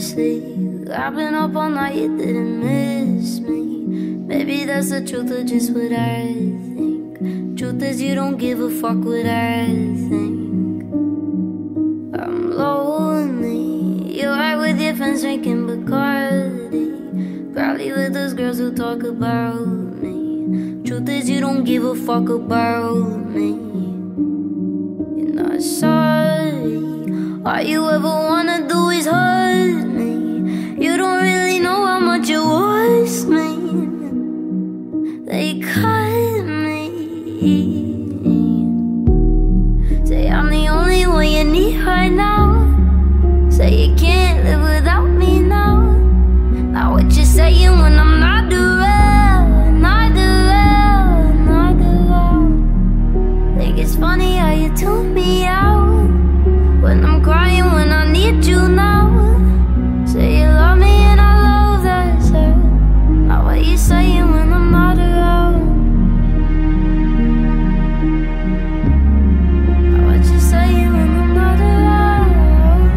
sleep. I've been up all night, you didn't miss me. Maybe that's the truth or just what I think. Truth is you don't give a fuck what I think. I'm lonely. You're out with your friends drinking Bacardi, probably with those girls who talk about me. Truth is you don't give a fuck about me. You're not sorry. All you ever wanna do is hurt me. You don't really know how much it was me. They cut me. Say I'm the only one you need right now. Say you can't live without me now. Now what you saying when I'm not around, not around, not around? Think it's funny how you tune me out when I'm crying, when I need you now. Say you love me and I love that, sir. Now what you saying when I'm not around? Now what you saying when I'm not around?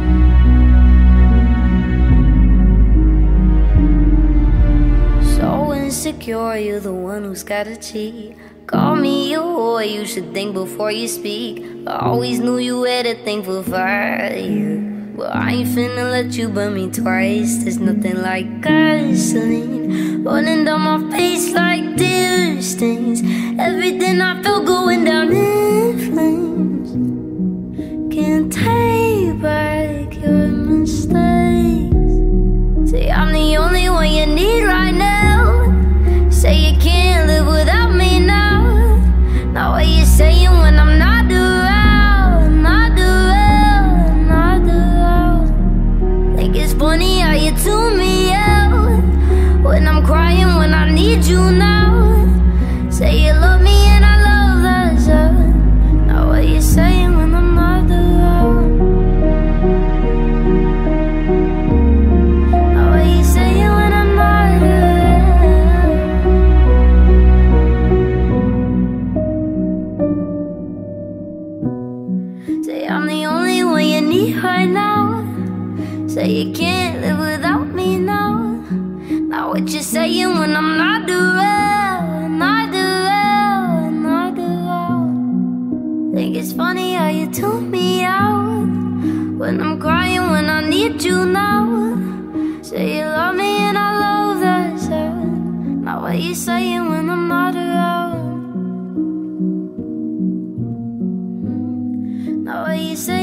So insecure, you're the one who's gotta cheat. Call me a whore, you should think before you speak. I always knew you had a thing for fire. Well, I ain't finna let you burn me twice. There's nothing like gasoline running down my face like tear stains. Everything I felt going down in flames. Can't take back your mistakes. Say I'm the only one you need right now. Say you can't live without me now. Now what you saying when I'm not around, not around, not around? Think it's funny how you tune me out when I'm crying, when I need you now. Say you love me and I love that, sir. Now what you saying when I'm not around? Now what you saying when I'm not around? Say I'm the only one you need right now. Say you can't live without me now. Now what you saying when I'm not around, not around, not around? Think it's funny how you tune me out when I'm crying, when I need you now. Say you love me and I love that, sir. Now what you saying when I'm not around? Now what you saying?